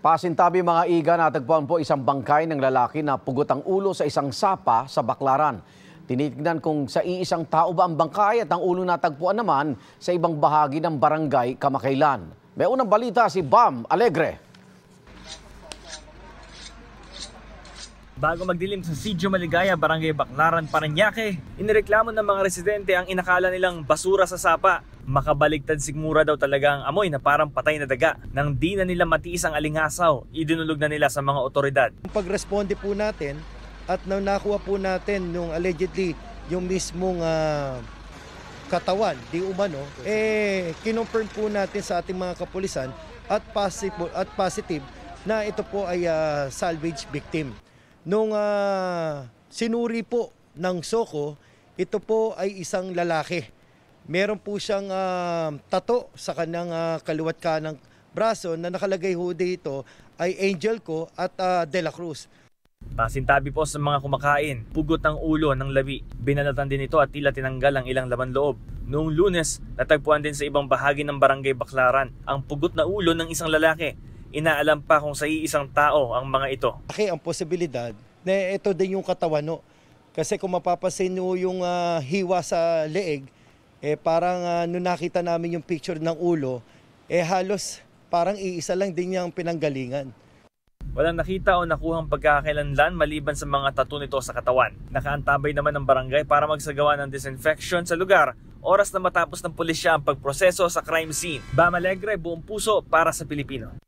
Pasintabi mga iga, natagpuan po isang bangkay ng lalaki na pugot ang ulo sa isang sapa sa Baclaran. Tinitignan kung sa iisang tao ba ang bangkay at ang ulo natagpuan naman sa ibang bahagi ng barangay kamakailan. May unang balita si Bam Alegre. Bago magdilim sa Sitio Maligaya, Barangay Baclaran, Parañaque, inireklamo ng mga residente ang inakala nilang basura sa sapa. Makabaligtad sigmura daw talaga ang amoy na parang patay na daga. Nang di na nila matiis ang alingasaw, idinulog na nila sa mga otoridad. Pag-responde po natin at nakuha po natin nung allegedly yung mismong katawan, di umano, kinonfirm po natin sa ating mga kapulisan at positive na ito po ay salvage victim. Nung sinuri po ng SOCO, ito po ay isang lalaki. Meron po siyang tato sa kanyang kaliwat kanang braso na nakalagay ho dito ay Angel ko at De La Cruz. Pasintabi po sa mga kumakain, pugot ang ulo ng labi. Binalatan din ito at tila tinanggal ang ilang laman loob. Noong Lunes, natagpuan din sa ibang bahagi ng Barangay Baclaran ang pugot na ulo ng isang lalaki. Inaalam pa kung sa iisang tao ang mga ito. Okay, ang posibilidad na ito din yung katawan. No? Kasi kung mapapansin nyo yung hiwa sa leeg, parang nung nakita namin yung picture ng ulo, halos parang iisa lang din yung pinanggalingan. Walang nakita o nakuhang pagkakakilanlan maliban sa mga tattoo nito sa katawan. Nakaantabay naman ng barangay para magsagawa ng disinfection sa lugar, oras na matapos ng pulisya ang pagproseso sa crime scene. Bam Alegre, buong puso para sa Pilipino.